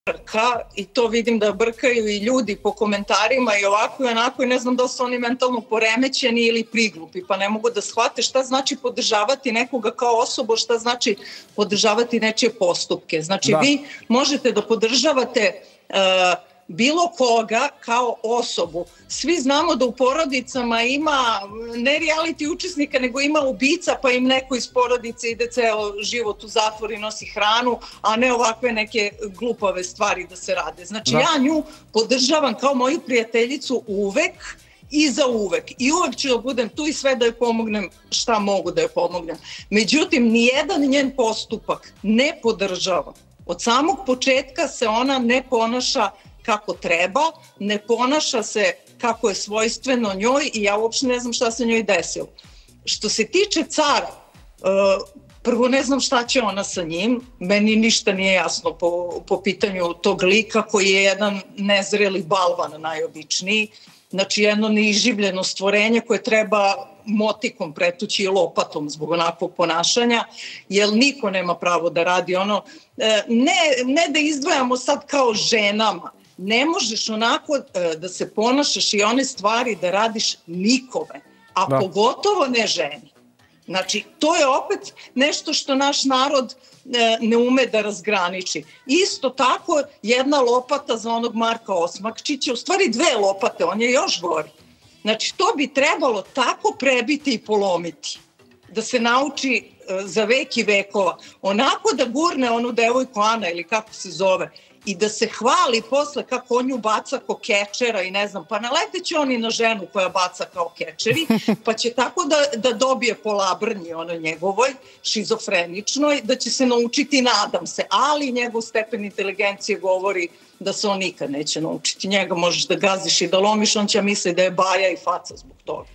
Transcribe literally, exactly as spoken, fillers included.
brka i to vidim da brkaju i ljudi po komentarima i ovako i onako i ne znam da su oni mentalno poremećeni ili priglupi, pa ne mogu da shvate šta znači podržavati nekoga kao osobu, šta znači podržavati nečije postupke. Znači da. Vi možete da podržavate uh, bilo koga kao osobu. Svi znamo da u porodicama ima ne reality učesnika, nego ima ubica, pa im neko iz porodice ide ceo život u zatvor i nosi hranu, a ne ovakve neke glupave stvari da se rade. Znači da. Ja nju podržavam kao moju prijateljicu uvek i za uvek. I uvek ću da budem tu i sve da joj pomognem šta mogu da joj pomognem. Međutim, nijedan njen postupak ne podržava. Od samog početka se ona ne ponaša kako treba, ne ponaša se kako je svojstveno njoj i ja uopšte ne znam šta se njoj desilo. Što se tiče cara, prvo ne znam šta će ona sa njim, meni ništa nije jasno po, po pitanju tog lika koji je jedan nezreli balvan najobičniji, znači jedno neiživljeno stvorenje koje treba motikom pretući i lopatom zbog onakvog ponašanja, jer niko nema pravo da radi ono, ne, ne da izdvajamo sad kao ženama, ne možeš onako da se ponašaš i one stvari da radiš nikome, a da. Pogotovo ne ženi. Znači, to je opet nešto što naš narod ne ume da razgraniči. Isto tako, jedna lopata za onog Marka Osmakčića, u stvari dve lopate, on je još gori. Znači, to bi trebalo tako prebiti i polomiti, da se nauči za vek i vekova. Onako da gurne onu devojku Ana ili kako se zove, i da se hvali posle kako on nju baca ko kečera i ne znam, pa naleteće oni na ženu koja baca kao kečeri, pa će tako da, da dobije po labrnji ono njegovoj, šizofreničnoj, da će se naučiti, nadam se, ali njegov stepen inteligencije govori da se on nikad neće naučiti. Njega možeš da gaziš i da lomiš, on će misli da je baja i faca zbog toga.